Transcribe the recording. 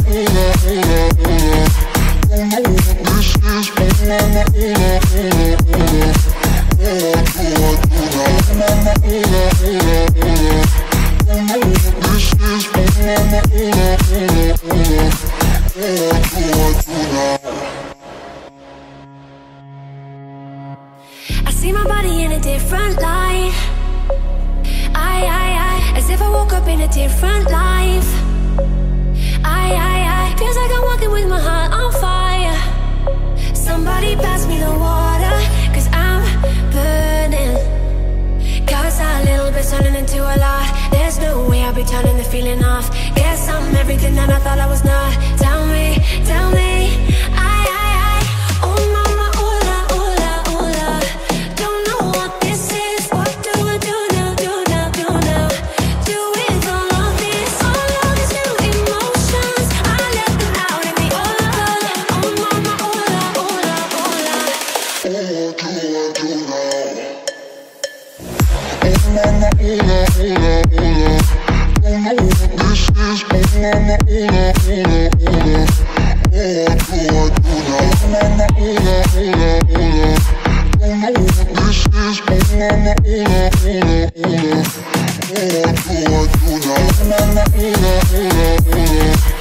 I see my body in a different light. As if I woke up in a different life. Feels like I'm walking with my heart on fire. Somebody pass me the water, cause I'm burning. Cause a little bit turning into a lot. There's no way I'll be turning the feeling off. Guess I'm everything that I thought I was not. Tell me, oh mama, hola, hola, hola. Don't know what this is. What do I do now, do now, do now? Do with all of this, all of these new emotions. I let them out in the hola. Oh mama, hola, hola, hola. What do I do now? Oh mama, hola, hola, hola. Don't know what this is. Oh mama, hola, hola, hola. What do I do now? Oh mama, hola, hola, hola. Don't know what this is. Oh mama, hola, hola, hola. What do I do now? Oh mama, hola, hola, hola.